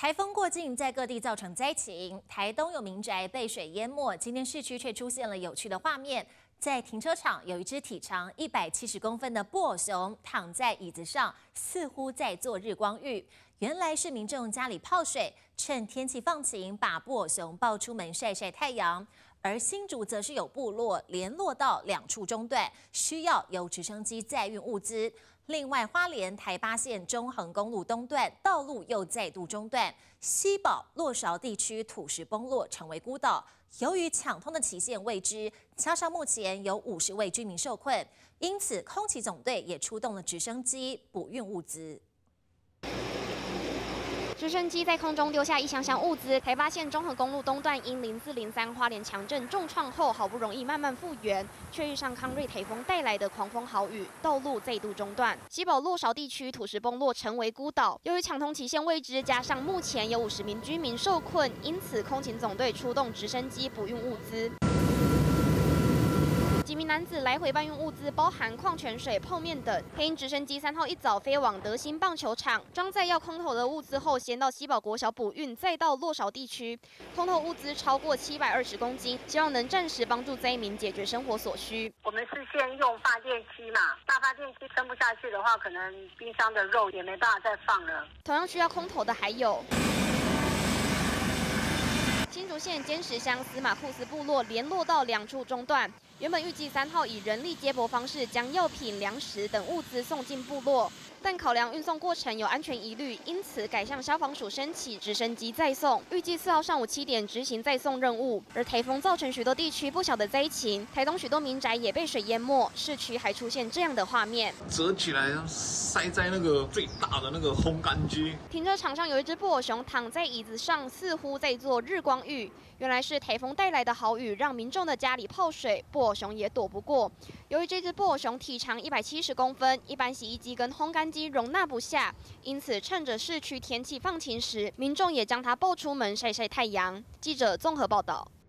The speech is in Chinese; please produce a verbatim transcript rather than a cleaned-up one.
台风过境，在各地造成灾情，台东有民宅被水淹没。今天市区却出现了有趣的画面，在停车场有一只体长一百七十公分的布偶熊躺在椅子上，似乎在做日光浴。原来是民众家里泡水，趁天气放晴，把布偶熊抱出门晒晒太阳。而新竹则是有部落联络到两处中断，需要由直升机载运物资。另外，花莲台八线中横公路东段道路又再度中断，西保洛韶地区土石崩落，成为孤岛。由于抢通的期限未知，加上目前有五十位居民受困，因此空勤总队也出动了直升机补运物资。 直升机在空中丢下一箱箱物资，台八线中横公路东段因零四零三花莲强震重创后，好不容易慢慢复原，却遇上康瑞台风带来的狂风豪雨，道路再度中断。西保洛韶地区土石崩落，成为孤岛。由于抢通期限未知，加上目前有五十名居民受困，因此空勤总队出动直升机补运物资。几名男子来回搬运物资，包含矿泉水、泡面等。配音直升机三号一早飞往德兴棒球场，装载要空投的物资后，先到西保国小补运，再到洛韶地区。空投物资超过七百二十公斤，希望能暂时帮助灾民解决生活所需。 我们是先用发电机嘛，大发电机撑不下去的话，可能冰箱的肉也没办法再放了。 同样需要空投的还有。新竹县尖石乡司马库斯部落联络到两处中断，原本预计三号以人力接驳方式将药品、粮食等物资送进部落，但考量运送过程有安全疑虑，因此改向消防署申请直升机再送，预计四号上午七点执行再送任务。而台风造成许多地区不小的灾情，台东许多民宅也被水淹没，市区还出现这样的画面， 折起来塞在那个最大的那个烘干机。 停车场上有一只布偶熊躺在椅子上，似乎在做日光浴。原来是台风带来的豪雨，让民众的家里泡水，布偶熊也躲不过。由于这只布偶熊体长一百七十公分，一般洗衣机跟烘干机容纳不下，因此趁着市区天气放晴时，民众也将它抱出门晒晒太阳。记者综合报道。